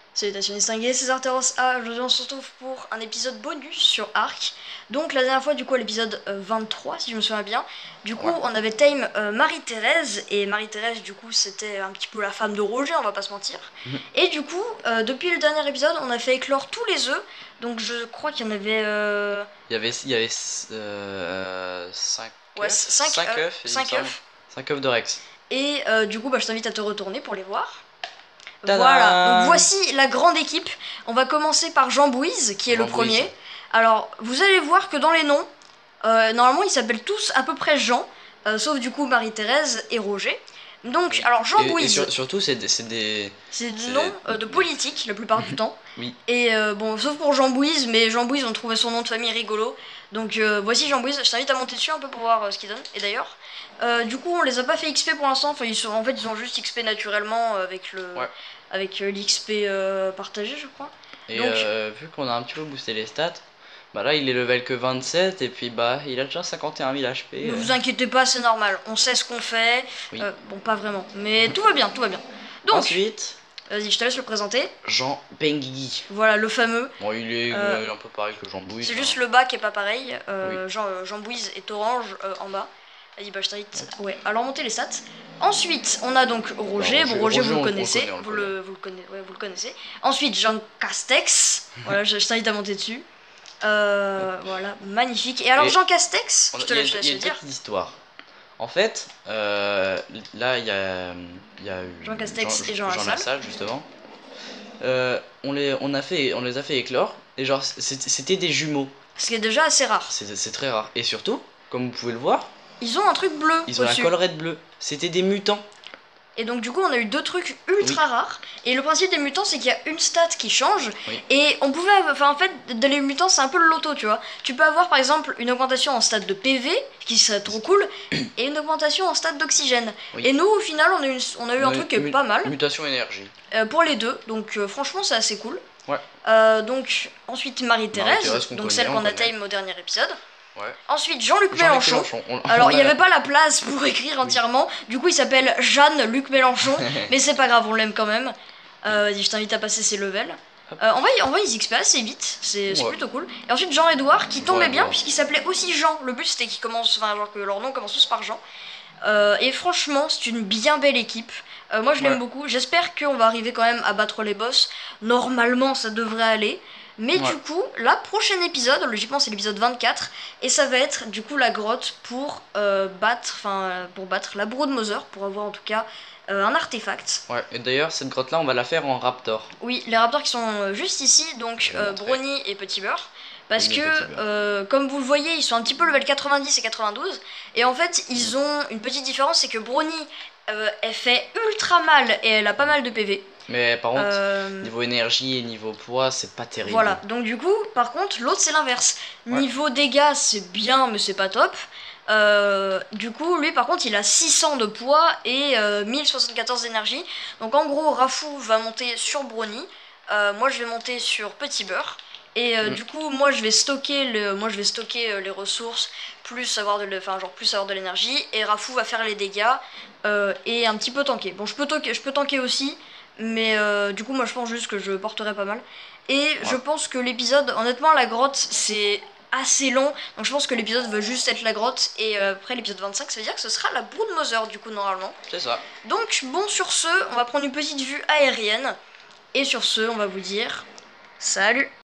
Salutations distinguées, c'est Arteros A. Aujourd'hui on se retrouve pour un épisode bonus sur Ark. Donc la dernière fois du coup à l'épisode 23 si je me souviens bien. Du coup on avait tame Marie-Thérèse. Et Marie-Thérèse du coup c'était un petit peu la femme de Roger, on va pas se mentir. Et du coup depuis le dernier épisode on a fait éclore tous les œufs. Donc je crois qu'il y en avait... Il y avait 5 ouais, 5 œufs, 5 œufs. 5 œufs de Rex. Et du coup je t'invite à te retourner pour les voir. Tadam. Voilà, donc voici la grande équipe. On va commencer par Jean Bouise, qui est le premier. Alors, vous allez voir que dans les noms, normalement ils s'appellent tous à peu près Jean, sauf du coup Marie-Thérèse et Roger. Donc, Oui. alors Jean Bouise. Et surtout, c'est des noms de politique la plupart du temps. Oui. Et bon, sauf pour Jean Bouise, mais Jean Bouise, on trouvait son nom de famille rigolo. Donc voici Jean Bouise, je t'invite à monter dessus un peu pour voir ce qu'il donne. Et d'ailleurs, du coup, on les a pas fait XP pour l'instant. Enfin, ils ont juste XP naturellement avec le, avec l'XP partagé, je crois. Et donc, vu qu'on a un petit peu boosté les stats, bah là il est level que 27 et puis bah il a déjà 51 000 HP. Ne vous inquiétez pas, c'est normal. On sait ce qu'on fait. Oui. Bon, pas vraiment, mais tout va bien, tout va bien. Donc, ensuite, vas-y, je te laisse le présenter. Jean Benguigui. Voilà, le fameux. Bon, il est un peu pareil que Jean Bouise. C'est juste le bas qui est pas pareil. Oui. Jean Bouise est orange en bas. Vas-y, bah je t'invite. Ouais, alors monter les stats. Ensuite, on a donc Roger. Bon, Roger vous le connaissez. Vous le connaissez. Ensuite, Jean Castex. Voilà, je t'invite à monter dessus. Voilà, magnifique. Et alors, Jean Castex, je te laisse le dire. Il y a une petite histoire. En fait, là, il y a eu Jean Castex et Jean Lassalle, justement. On les a fait éclore. Et genre, c'était des jumeaux. Ce qui est déjà assez rare. C'est très rare. Et surtout, comme vous pouvez le voir, ils ont un truc bleu. Ils ont la collerette bleue. C'était des mutants. Et donc du coup on a eu deux trucs ultra rares. Et le principe des mutants c'est qu'il y a une stat qui change. Et on pouvait, enfin en fait dans les mutants c'est un peu le loto, tu vois. Tu peux avoir par exemple une augmentation en stade de PV, qui serait trop cool, et une augmentation en stade d'oxygène. Et nous au final on a eu un truc qui est pas mal. Mutation énergie. Pour les deux, donc franchement c'est assez cool. Donc ensuite Marie-Thérèse, donc celle qu'on a tame au dernier épisode. Ensuite Jean-Luc Mélenchon. Alors il n'y avait pas la place pour écrire entièrement. Du coup il s'appelle Jeanne-Luc Mélenchon. Mais c'est pas grave, on l'aime quand même. Vas-y, je t'invite à passer ses levels. On va ils XP assez vite. C'est plutôt cool. Et ensuite Jean-Edouard qui tombait bien puisqu'il s'appelait aussi Jean. Le but c'était qu'ils commencent, enfin genre que leur nom commence tous par Jean. Et franchement c'est une bien belle équipe. Moi je l'aime beaucoup. J'espère qu'on va arriver quand même à battre les boss. Normalement ça devrait aller. Mais du coup, la prochaine épisode, logiquement c'est l'épisode 24, et ça va être du coup la grotte pour battre la Broodmother, pour avoir en tout cas un artefact. Ouais, et d'ailleurs cette grotte là on va la faire en raptor. Oui, les raptors qui sont juste ici, donc Brony et Petit Beurre. Parce que, comme vous le voyez, ils sont un petit peu level 90 et 92. Et en fait, ils ont une petite différence, c'est que Brony, elle fait ultra mal et elle a pas mal de PV. Mais par contre, niveau énergie et niveau poids, c'est pas terrible. Voilà, donc du coup, par contre, l'autre c'est l'inverse. Niveau dégâts, c'est bien, mais c'est pas top. Du coup, lui par contre, il a 600 de poids et 1074 d'énergie. Donc en gros, Rafou va monter sur Brony. Moi, je vais monter sur Petit Beurre. Et du coup, moi, je vais stocker les ressources, plus avoir de l'énergie. Et Rafou va faire les dégâts et un petit peu tanker. Bon, je peux tanker aussi. Mais du coup moi je pense juste que je porterai pas mal. Et je pense que l'épisode, honnêtement la grotte c'est assez long. Donc je pense que l'épisode va juste être la grotte. Et après l'épisode 25 ça veut dire que ce sera la Broodmother du coup normalement. C'est ça. Donc bon sur ce on va prendre une petite vue aérienne. Et sur ce on va vous dire salut.